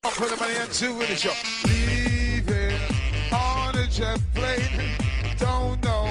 Put the money into it, it's your leaving on a jet plane. Don't know